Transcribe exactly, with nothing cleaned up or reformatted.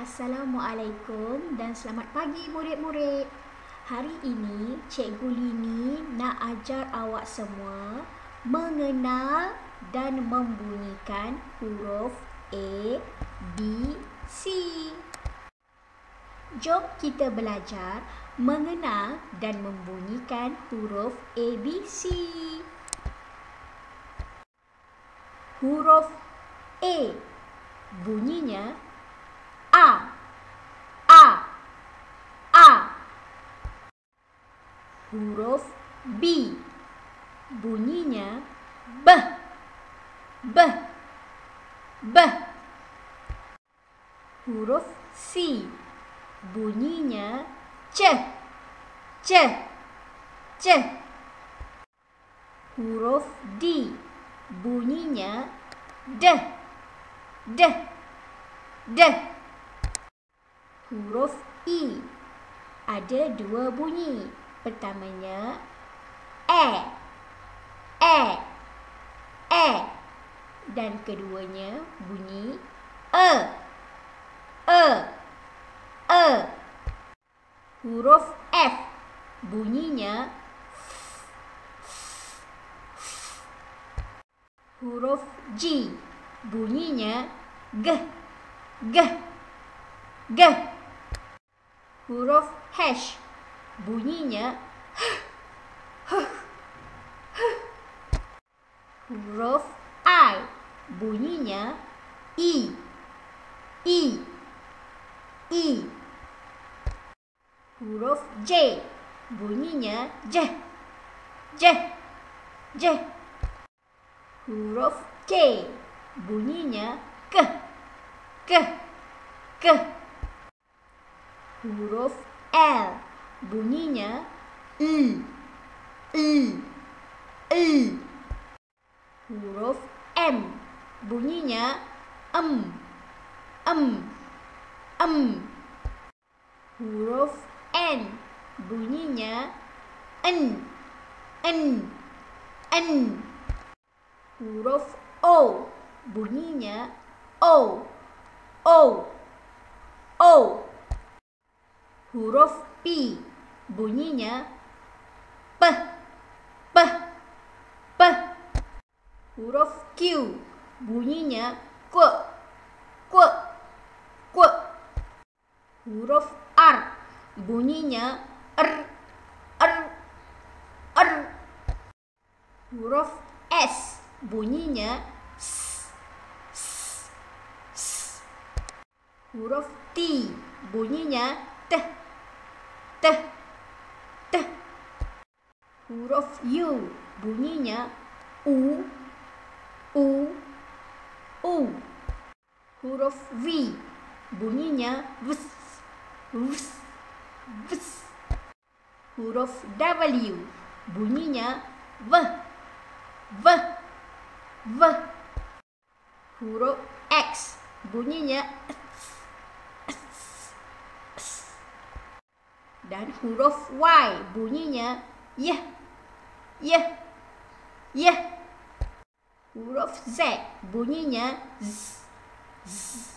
Assalamualaikum dan selamat pagi murid-murid. Hari ini Cikgu Lini nak ajar awak semua mengenal dan membunyikan huruf A, B, C. Jom kita belajar mengenal dan membunyikan huruf A, B, C. Huruf A bunyinya A, A, A. Huruf B bunyinya B, B, B. Huruf C bunyinya C, C, C. Huruf D bunyinya D, D, D. Huruf E ada dua bunyi. Pertamanya E, E, E. Dan keduanya bunyi E, E, E. Huruf F bunyinya F, F. Huruf G bunyinya G, G, G. Huruf H bunyinya H, H, H. Huruf I bunyinya I, I, I. Huruf J bunyinya J, J, J. Huruf K bunyinya K, K, K. Huruf L bunyinya I, I, I. Huruf M bunyinya em, em, em. Huruf N bunyinya en, en, en. Huruf O bunyinya O, O, O. Huruf P bunyinya P, P, P. Huruf Q bunyinya Q, Q, Q. Huruf R bunyinya R, R, R. Huruf S bunyinya S, S, S. Huruf T bunyinya T, T, T. Huruf U bunyinya U, U, U. Huruf V bunyinya V, V, V. Huruf W bunyinya V, V, V. Huruf X bunyinya S, S, S. Dan huruf Y bunyinya Y, Y, Y. Huruf Z bunyinya Z, Z.